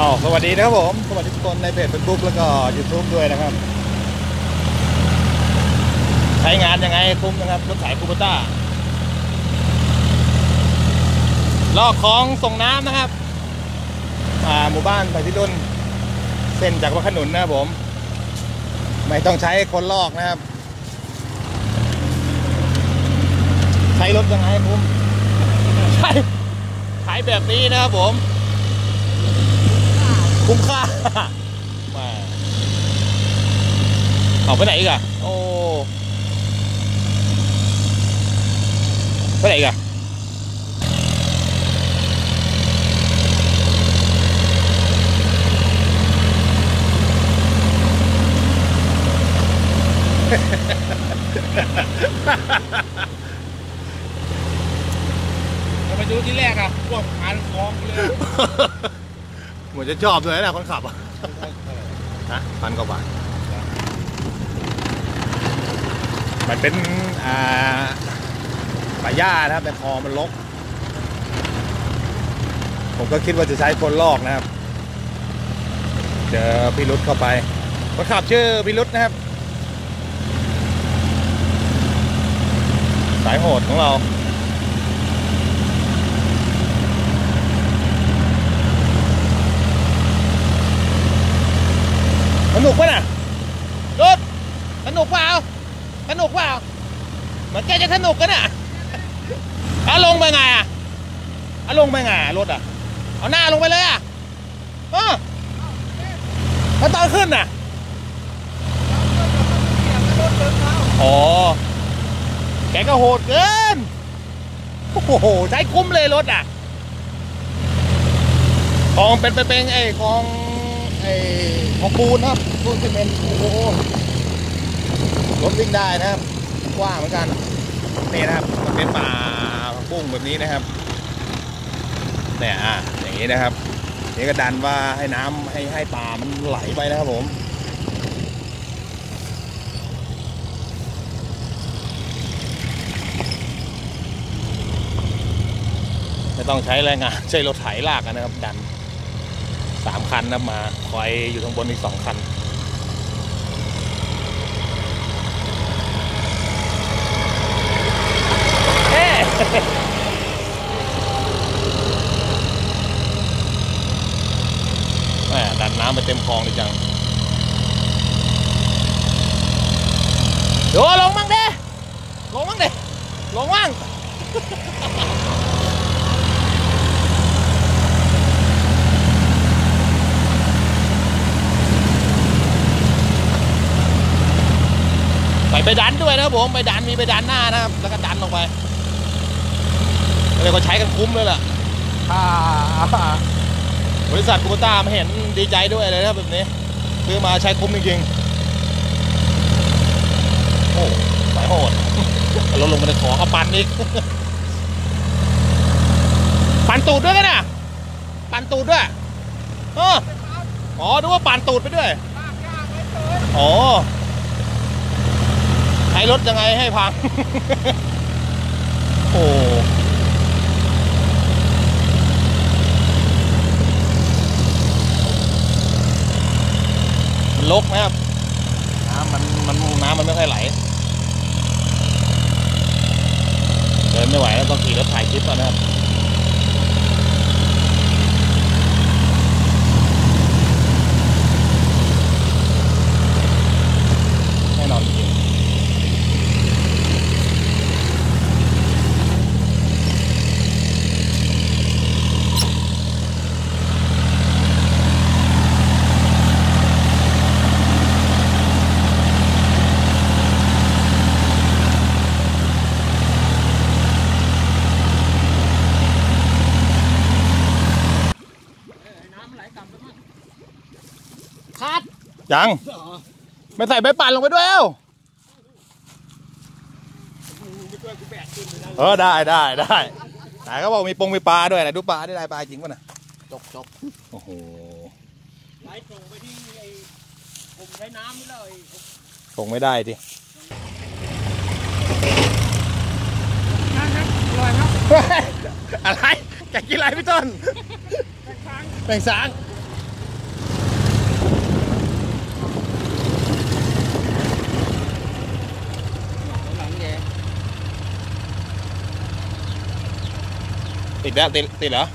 สวัสดีนะครับผมสวัสดีทุกคนในเพจ Facebook แล้วก็ YouTube ด้วยนะครับใช้งานยังไงคุ้มนะครับรถไถคูโบต้าลอกคลองส่งน้ำนะครับหมู่บ้านไผ่พิรุณเส้นจากวัดขนุนนะครับผมไม่ต้องใช้คนลอกนะครับใช้รถยังไงคุ้มใช้แบบนี้นะครับผมคุ้มค่ามาเอาไปไหนอีกอะโอ้ไปไหนอีกอะไปดูที่แรกอะพวกผ่านคลองเลยเหมือนจะชอบเลยนะคนขับอ่ะนะ1,000 กว่าบาทมันเป็นป่าหญ้านะครับแต่คลองมันรกผมก็คิดว่าจะใช้คนลอกนะครับเจอพี่รุธเข้าไปคนขับชื่อพี่รุธนะครับสายโหดของเราสนุกป่ะน่ะรถสนุกเปล่าสนุกเปล่าเหมือนแกจะสนุกกันน่ะลงไปไงอ่ะลงไปไงรถอ่ะเอาหน้าลงไปเลยอ่ะแล้วตอนขึ้นน่ะอ๋อแกก็โหดเกินโอ้โหใช้คุ้มเลยรถอ่ะของเป็นไอ้ของปูนครับปูนซีเมนต์โอ้โหรถวิ่งได้นะครับกว้างเหมือนกันนี่นะครับมันเป็นป่าปุ้งแบบนี้นะครับเนี่ยอย่างนี้นะครับนี่ก็ดันว่าให้น้ำให้ป่ามันไหลไปนะครับผมไม่ต้องใช้แรงงานใช้รถไถลากกันนะครับดัน3 คันนะมาคอยอยู่ข้างบนอีก2 คันดันน้ำไปเต็มคลองเลยจังเดี๋ยวลงมั่งเด้ลงมั่งไปดันด้วยนะครับผมไปดันมีไปดันหน้านะครับแล้วก็ดันลงไปเลยก็ใช้กันคุ้มเลยล่ะบริษัทคูโบต้ามาเห็นดีใจด้วยเลยนะครับแบบนี้ซื้อมาใช้คุ้มจริงๆโอ้สายโหดรถลงมาในของเอาปั่นอีกปั่นตูดด้วยกันนะปั่นตูดด้วยอ๋อดูว่าปั่นตูดไปด้วยอ๋อใช้รถยังไงให้พังโอ้มันลกนะครับน้ำมันไม่ค่อยไหลเดินไม่ไหวแล้วต้องขี่รถถ่ายคลิปก่อนนะครับแน่นอนจริงยังไม่ใส่ใบปั่นลงไปด้วยได้แต่ก็บอกมีปลาด้วยนะดูปลาได้ปลาจริงป่ะนะจกโอ้โหไหลส่งไปที่ไอ้ผมใช้น้ำนี่เลยส่งไม่ได้ดิอร่อยครับอะไรแกกินอะไรพี่ต้นแบ่งสางติดแล้วติดเหรอ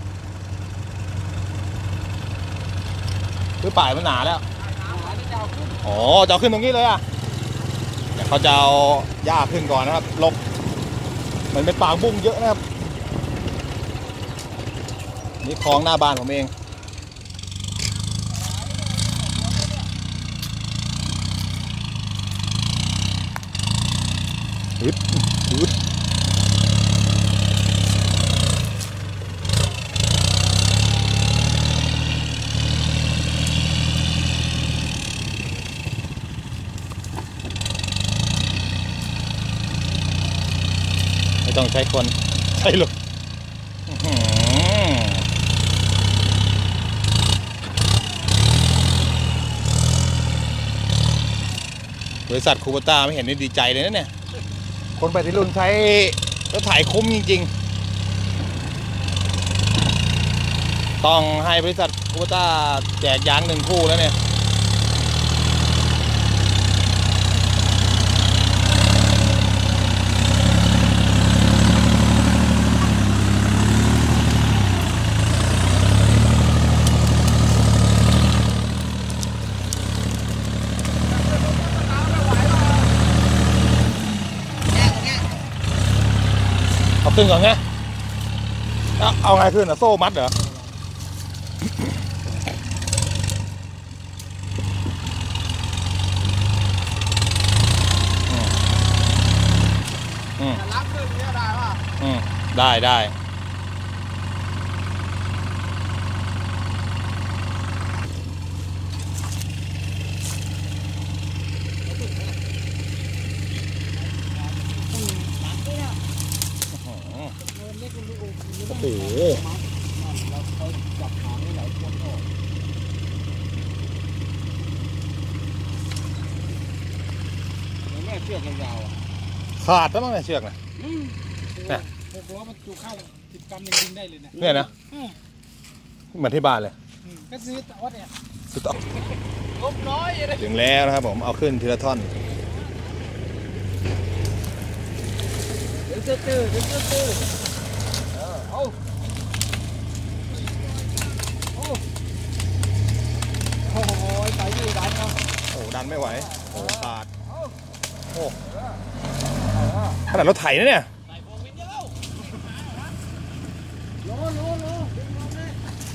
คือป่ายมันหนาแล้วอ๋อจะเอาขึ้นตรงนี้เลยอ่ะเดี๋ยวเขาจะเอาหญ้าขึ้นก่อนนะครับลกมันเป็นปากบุ้งเยอะนะครับนี่คลองหน้าบ้านผมเองฮึดฮึดไม่ต้องใช้คนใช้รถบริษัทคูโบต้าไม่เห็นได้ดีใจเลยนะเนี่ยคนไปที่รุ่นใช้รถไถคุ้มจริงๆต้องให้บริษัทคูโบต้าแจกยาง1 คู่แล้วเนี่ยเอาขึ้นก่อนไงเอาไงขึ้นอ่ะโซ่มัดเหรอรับขึ้นเนี่ยได้ป่ะได้โอ้โหแม่เชือกยาวๆอ่ะขาดแล้วมั้งเนี่ยเชือกนะเนี่ย 6 ล้อมันจุเข้า10 กรัมยังยิงได้เลยนะเนี่ยนะเหมือนที่บ้านเลยก็ซื้อแต่ว่าเนี่ยสุดต่อลบน้อยเลยถึงแล้วนะครับผมเอาขึ้นทีละท่อนเดี๋ยวตื้อเอาโอ้โหไปยืดดันเอาโอ้ดันไม่ไหวโอ้ขาดโอ้ขนาดรถไถนะเนี่ยโลดึงลงเลย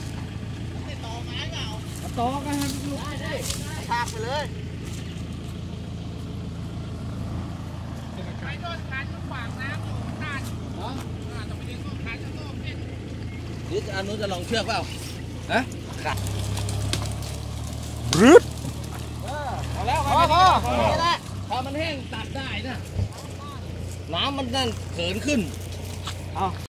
ต่อกันให้ลูกได้พากไปเลยไปโดนคันขวางน้ำอยู่ข้างต้องไปดึงโซ่คันโซ่เนี่ยนี่อันนู้นจะลองเชือกเปล่าฮะครับรืดเอาแล้วพอนี่แหละพอมันแห้งตัดได้นะน้ำมันนั่นเขินขึ้นเอา